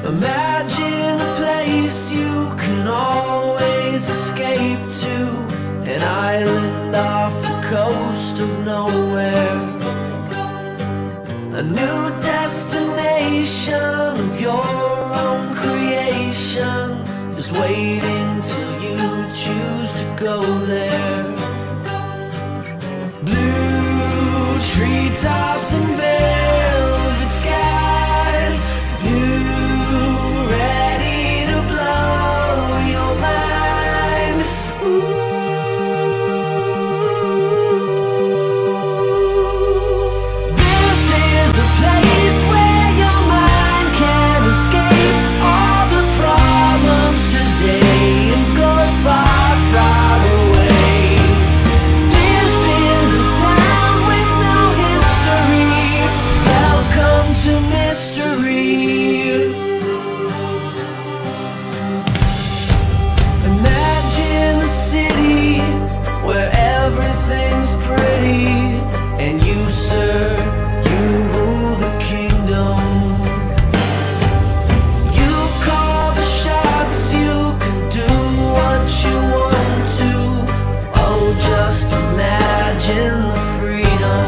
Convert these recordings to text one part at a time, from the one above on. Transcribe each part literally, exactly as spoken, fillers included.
Imagine a place you can always escape to, an island off the coast of nowhere, a new destination of your own creation, just waiting till you choose to go there. Blue treetops and velvet skies, new, ready to blow your mind. Ooh. This is a place where your mind can escape all the problems today and go far, far away. This is a town with no history. Welcome to mystery. Imagine a city where everything's pretty and you, sir, you rule the kingdom. You call the shots, you can do what you want to. Oh, just imagine the freedom.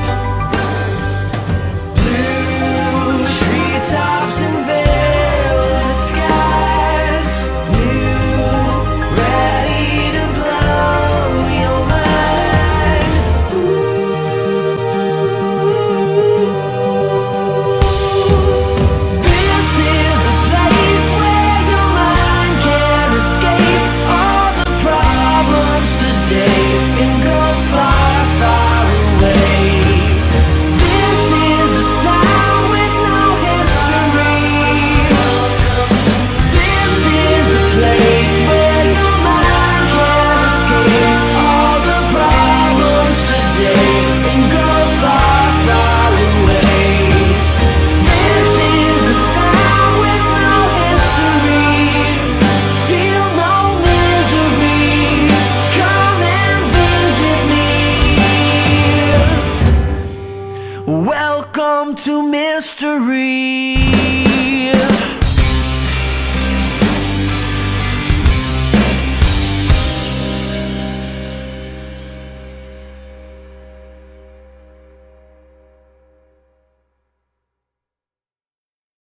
Blue treetops and velvet skies, new, ready to blow your mind. This is a place where your mind can escape all the problems today and go far, far away. This is a town with no history. This is a place where your mind can escape all the problems today and go far, far away. This is a town with no history. Feel no misery. Come and visit me. Welcome to mystery.